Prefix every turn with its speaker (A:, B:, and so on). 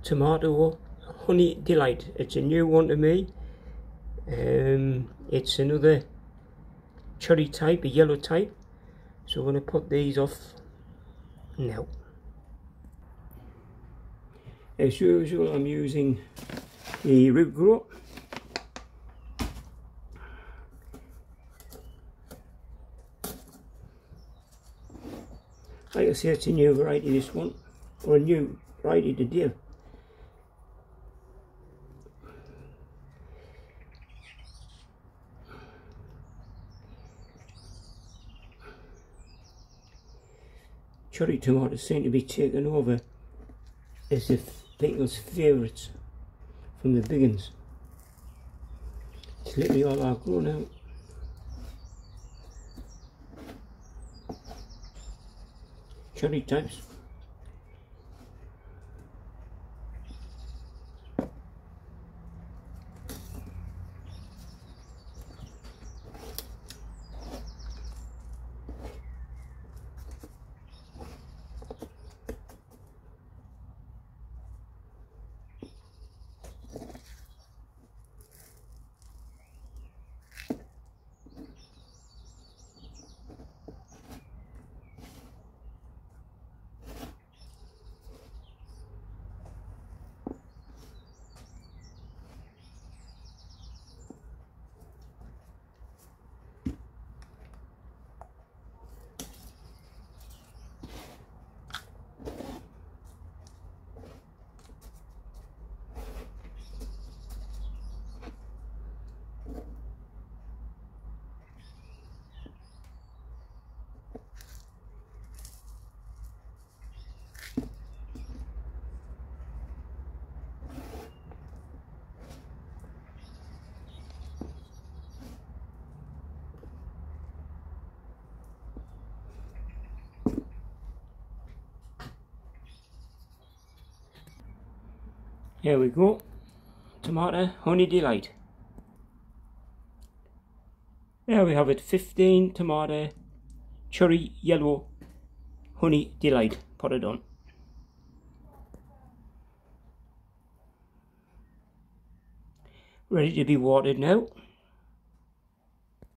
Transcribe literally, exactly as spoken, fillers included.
A: tomato honey delight. It's a new one to me. Um, it's another cherry type, a yellow type. So I'm going to put these off now. As usual, I'm using the root grow. Like I say, it's a new variety, this one, or a new variety today. Cherry tomatoes seem to be taken over as the people's favourites from the big ones. It's literally all I've grown out. Cherry types. Here we go, tomato honey delight. There we have it, fifteen tomato cherry yellow honey delight. Put it on. Ready to be watered now.